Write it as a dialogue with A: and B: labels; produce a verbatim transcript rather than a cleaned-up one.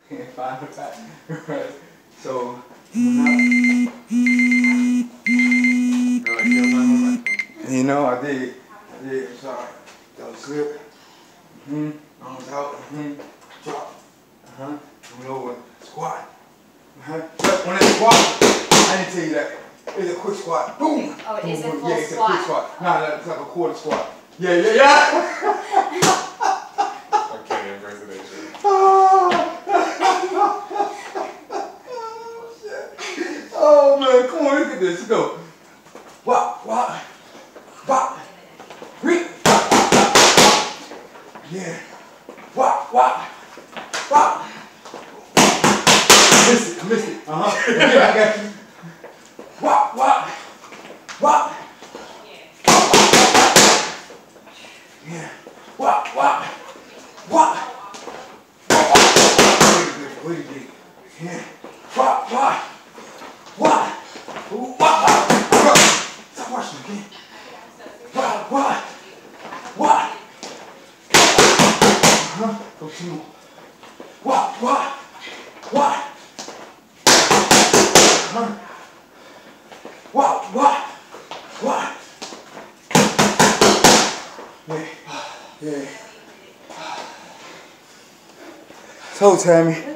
A: Can't find the back. Right. So, you know, I did. I did. I'm sorry. That was slip. Mm-hmm. Arms out. Mm-hmm. Drop. Uh-huh. Come over. Squat. Uh-huh. When it's squat, I didn't tell you that. It's a quick squat. Boom.
B: Oh, it is a full
A: yeah, it's
B: squat.
A: a quick squat. Nah, that's like a quarter squat. Yeah, yeah, yeah.
C: I can't impersonate you.
A: Oh man, come on, look at this. Let's go. Wop, wop, wop. Reach. Yeah. Wop, wop, wop. I missed it, I missed it. Uh-huh. Yeah, I got you. Wop, wop, wop. Yeah. Wop, wop, wop. Wait a minute. Yeah. Wop, wop. What? What? What? Stop watching again. What? What? What? Huh? Go two more. What? What? What? Huh? What? What? What? Yeah. Yeah. So, Tammy.